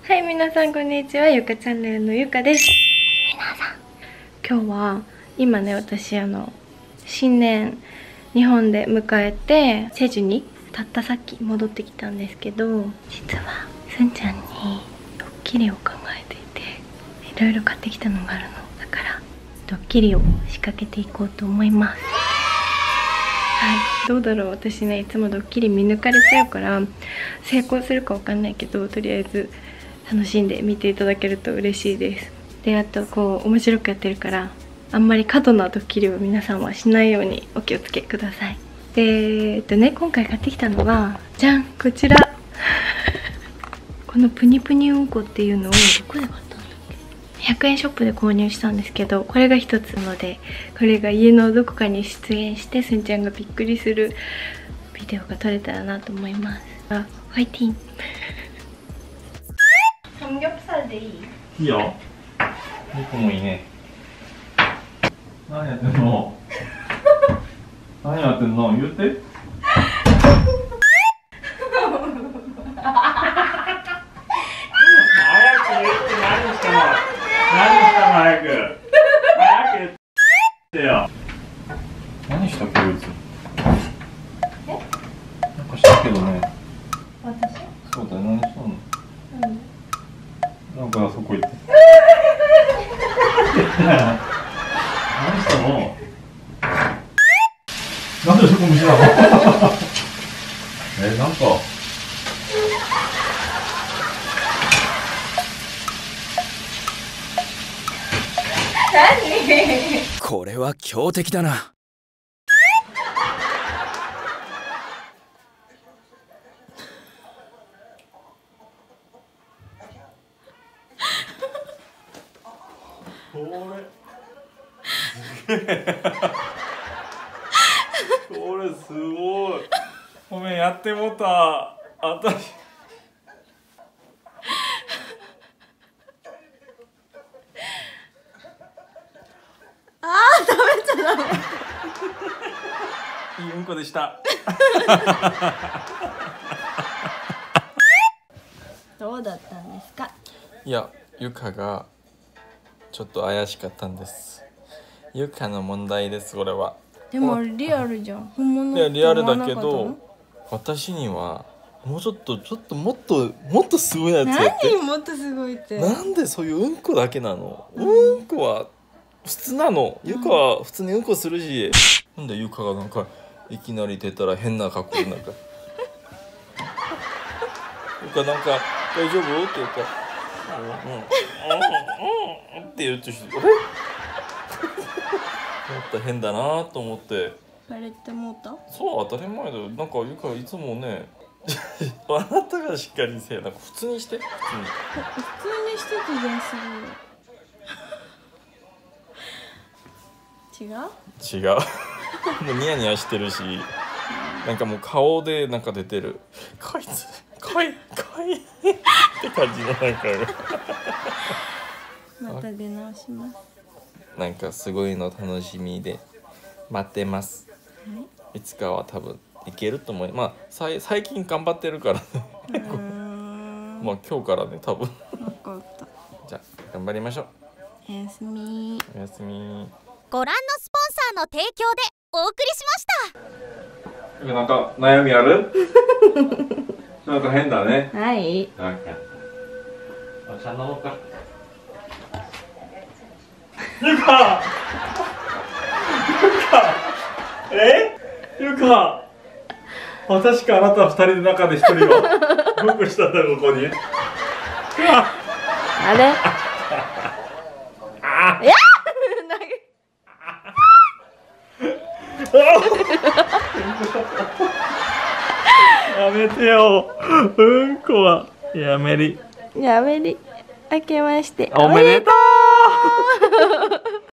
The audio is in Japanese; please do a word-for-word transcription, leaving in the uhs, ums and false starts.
はい、皆さんこんにちは。ゆかチャンネルのゆかです。皆さん、今日は今ね、私あの新年日本で迎えてチェジュにたったさっき戻ってきたんですけど、実はすんちゃんにドッキリを考えていて、いろいろ買ってきたのがあるのだからドッキリを仕掛けていこうと思います。はい、どうだろう。私ね、いつもドッキリ見抜かれちゃうから成功するかわかんないけど、とりあえず楽しんで見ていただけると嬉しいです。で、あとこう面白くやってるから、あんまり過度なドッキリを皆さんはしないようにお気をつけください。で、えっとね、今回買ってきたのはじゃん、こちらこのプニプニうんこっていうのをどこで買ったんだっけ。ひゃくえんショップで購入したんですけど、これが一つなので、これが家のどこかに出演してすんちゃんがびっくりするビデオが撮れたらなと思います。あ、ファイティンサムギョプサルでいい？ いいよ。僕もいいね。何やってんの？何やってんの？言って。早く言って。何したの？何したの？早く。早く言ってよ。何したっけ、こいつ。 え？ なんかしたけどね。 私？ そうだよ。何したの？ うん。 なんかあそこ行って。何したの？なんでそこ虫なの？え、なんか。 何？ これは強敵だな。 これこれすごい。ごめん、やってもうた。あたしあー、食べちゃダメ。 いいうんこでした。 どうだったんですか？ いや、ゆかがちょっと怪しかったんです。ゆかの問題です、これは。 でもリアルじゃん。本物いや、リアルだけって思わなかっど、私にはもうちょっとちょっともっともっとすごいやつやって。 何もっとすごいって。 なんでそういううんこだけなの？うんこは普通なの。ゆかは普通にうんこするし、なんでゆかがなんかいきなり出たら変な格好でなんかゆかなんか大丈夫って言ったらうんうんうんうんって言うとして、あれ？もっと変だなと思って。 バレてもうた？ そう、当たり前だよ。なんかゆかいつもねあなたがしっかりせえ。なんか普通にして普通に普通にしててじゃん、すごい。違う？ 違うもうニヤニヤしてるし、なんかもう顔でなんか出てる。こいつかいかいって感じのなんかまた出直します。 なんかすごいの楽しみで待ってます。 はい、 いつかは多分いけると思う。まあさい最近頑張ってるからねまあ今日からね、多分分かった。 じゃあ頑張りましょう。 おやすみ。 おやすみ。 ご覧のスポンサーの提供でお送りしました。 なんか悩みある？なんか変だね。 はい。 なんかお茶飲もうか。ゆかゆかえゆか確かあなた二人の中で一人は僕したんだよ、ここに。 あれあいややめてよ、うんこはやめり。 やめり。明けましておめでとう